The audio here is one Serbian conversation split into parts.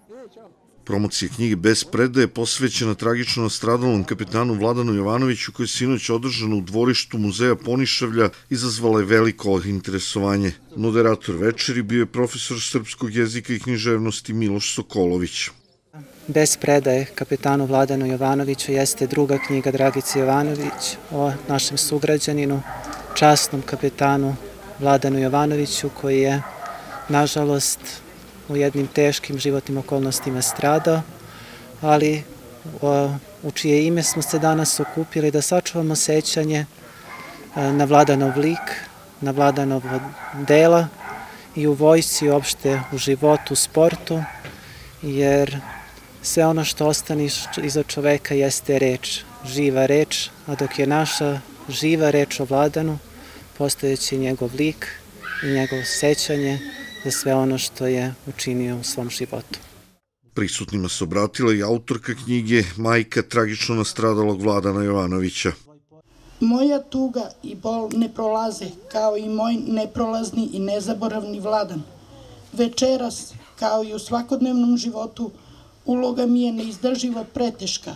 Promocija knjige Bez predaje posvećena tragično nastradalom kapetanu Vladanu Jovanoviću, koja je sinoć održana u dvorištu muzeja Ponišavlja, izazvala je veliko interesovanje. Moderator večeri bio je profesor srpskog jezika i književnosti Miloš Sokolović. Bez predaje kapetanu Vladanu Jovanoviću jeste druga knjiga Dragice Jovanović o našem sugrađaninu, časnom kapetanu Vladanu Jovanoviću, koji je, nažalost, u jednim teškim životnim okolnostima stradao, ali u čije ime smo se danas okupili da sačuvamo sećanje na Vladanov lik, na Vladanov dela i u vojsci i uopšte u životu, u sportu, jer sve ono što ostane iza čoveka jeste reč, živa reč, a dok je naša živa reč o Vladanu, postojeći njegov lik i njegovo sećanje za sve ono što je učinio u svom životu. Prisutnima se obratila i autorka knjige, majka tragično nastradalog Vladana Jovanovića. Moja tuga i bol ne prolaze, kao i moj neprolazni i nezaboravni Vladan. Večeras, kao i u svakodnevnom životu, uloga mi je neizdrživo preteška.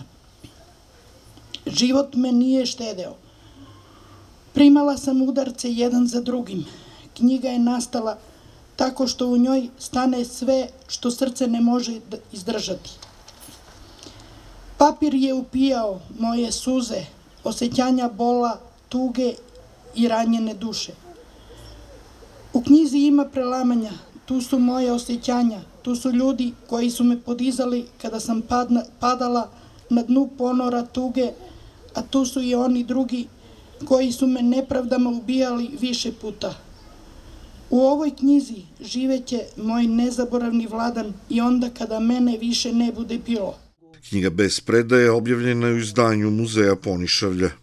Život me nije štedeo. Primala sam udarce jedan za drugim. Knjiga je nastala tako što u njoj stane sve što srce ne može izdržati. Papir je upijao moje suze, osjećanja bola, tuge i ranjene duše. U knjizi ima prelamanja, tu su moje osjećanja, tu su ljudi koji su me podizali kada sam padala na dnu ponora tuge, a tu su i oni drugi koji su me nepravdama ubijali više puta. U ovoj knjizi živeće moj nezaboravni Vladan i onda kada mene više ne bude bilo. Knjiga Bez predaje objavljena je u izdanju Muzeja Ponišavlja.